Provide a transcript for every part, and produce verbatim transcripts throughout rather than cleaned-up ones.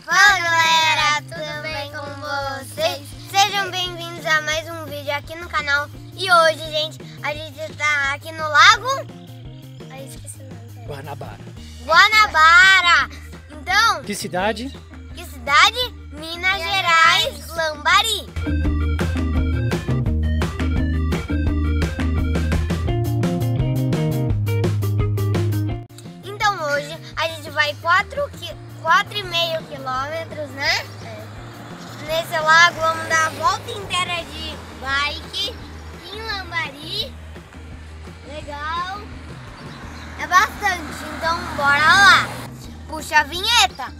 Fala galera, tudo bem com vocês? Sejam bem-vindos a mais um vídeo aqui no canal. E hoje, gente, a gente tá aqui no Lago... Ai, esqueci o nome. Guanabara. Guanabara. Então... Que cidade? Que cidade? Minas Gerais, Lambari. Então hoje a gente vai quatro e meio quilômetros, né? É. Nesse lago vamos dar a volta inteira de bike em Lambari. Legal. É bastante, então bora lá. Puxa a vinheta.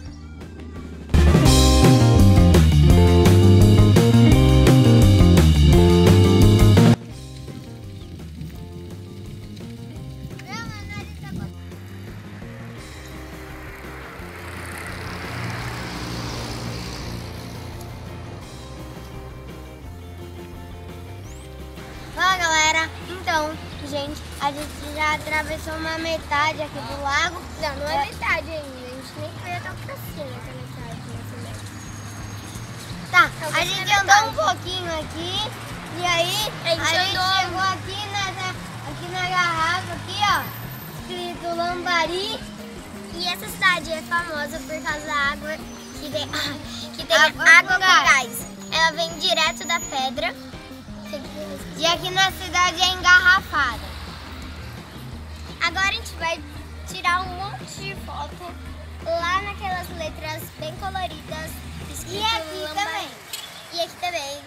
Fala galera, então, gente, a gente já atravessou uma metade aqui do lago. Não, não é metade ainda, a gente nem foi até o pracinho essa metade, nessa Tá, a gente andou um pouquinho aqui e aí a gente, a gente andou... chegou aqui, nessa, aqui na garrafa, aqui ó, escrito Lambari. E essa cidade é famosa por causa da água, que tem, que tem água, água com com gás. gás. Ela vem direto da pedra. E aqui na cidade é engarrafada. Agora a gente vai tirar um monte de foto lá naquelas letras bem coloridas. E aqui Lambari. também. E aqui também.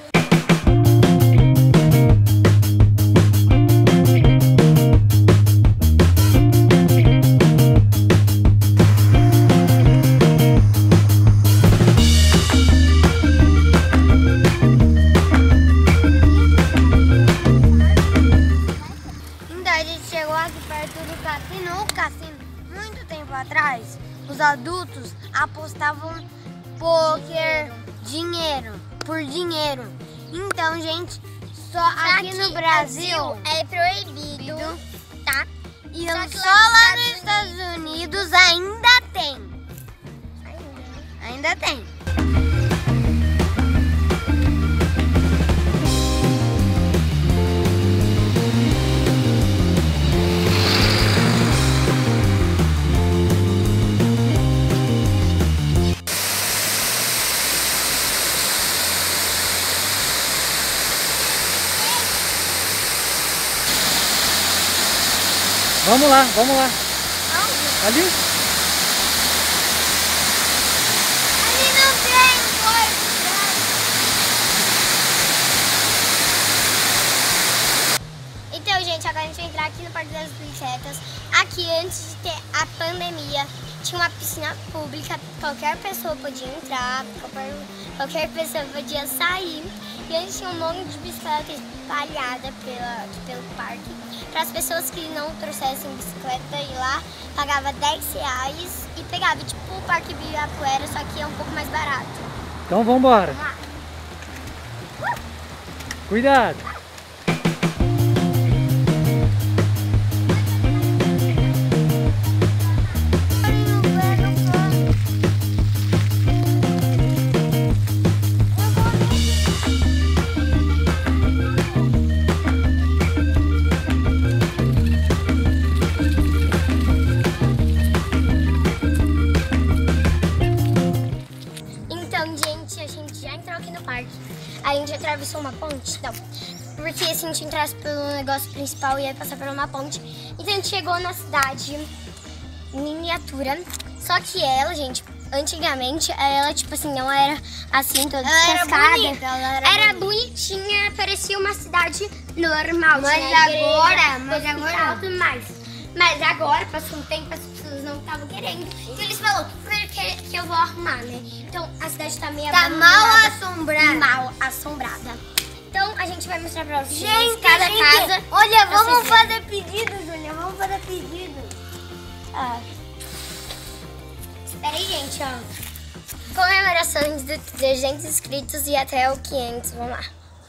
Atrás, os adultos apostavam poker, dinheiro, por dinheiro. Então, gente, só aqui, aqui no Brasil é proibido, tá? E só, só lá nos Estados Unidos ainda tem. Ainda, ainda tem. Vamos lá, vamos lá. Onde? Ali? Ali não tem coisa. Então, gente, agora a gente vai entrar aqui no Parque das Bicicletas. Aqui, antes de ter a pandemia, tinha uma piscina pública. Qualquer pessoa podia entrar, qualquer, qualquer pessoa podia sair. E antes tinha um monte de bicicleta espalhada pela, pelo parque. Para as pessoas que não trouxessem bicicleta, ir lá, pagava dez reais e pegava, tipo o Parque Ibirapuera, só que é um pouco mais barato. Então vamos embora. Vamos lá. Uh! Cuidado. A gente atravessou uma ponte, não, porque se a gente entrasse pelo negócio principal ia passar por uma ponte. Então a gente chegou na cidade miniatura, só que ela, gente, antigamente ela tipo assim, não era assim toda descascada, ela era, era bonita. bonitinha, parecia uma cidade normal. Mas tinha agora, igreja, mas hospital, agora tudo mais. Mas agora, passou um tempo, as pessoas não estavam querendo. Então eles falaram, por que, que eu vou arrumar, né? Então a cidade tá meio Tá mal assombrada. Mal assombrada. Então a gente vai mostrar pra vocês Gente, cada gente, casa. olha, Vocês vamos verem. fazer pedido, Giulia, vamos fazer pedido. Ah. Espera aí, gente, ó. Comemorações de trezentos inscritos e até o quinhentos, vamos lá.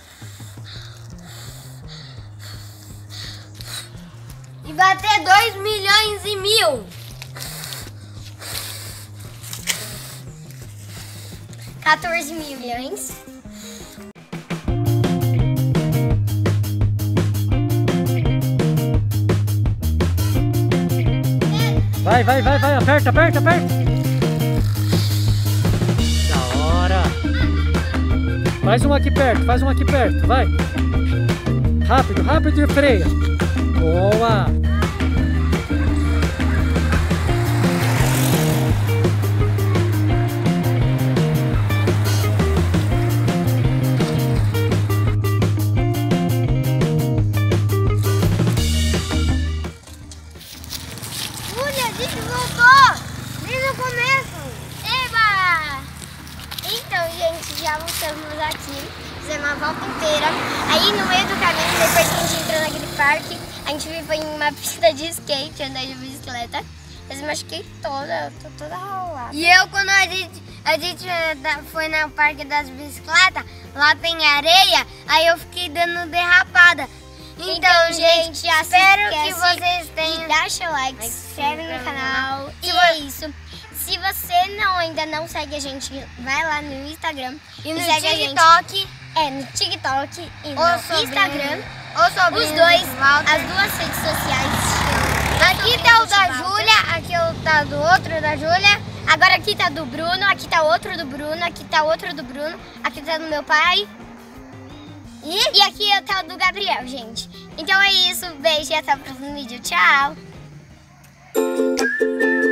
E bater dois milhões e mil. quatorze milhões. Vai, vai, vai, vai, aperta, aperta, aperta. Da hora. Faz um aqui perto, faz um aqui perto, vai. Rápido, rápido e freia. Boa. Já voltamos aqui, fizemos uma volta inteira. Aí no meio do caminho, depois que a gente entrou naquele parque, a gente foi em uma pista de skate, andar de bicicleta. Mas eu machuquei toda, tô toda ralada. E eu, quando a gente, a gente foi no parque das bicicletas, lá tem areia, aí eu fiquei dando derrapada. Então, Então gente, já espero se que vocês tenham... E dá seu like, se inscreve no canal. E Se é isso. Se você não, ainda não segue a gente, vai lá no Instagram E no segue a gente. TikTok, É, no TikTok e no Ô, Sobrinhos. Instagram. ou Sobrinhos, Os dois, Volta. as duas redes sociais. Aqui tá o da Sobrinhos, Volta. Giulia, aqui o tá do outro da Giulia. Agora aqui tá do Bruno, aqui tá outro do Bruno, aqui tá outro do Bruno, aqui tá do meu pai. E, e aqui tá o do Gabriel, gente. Então é isso, beijo e até o próximo vídeo. Tchau!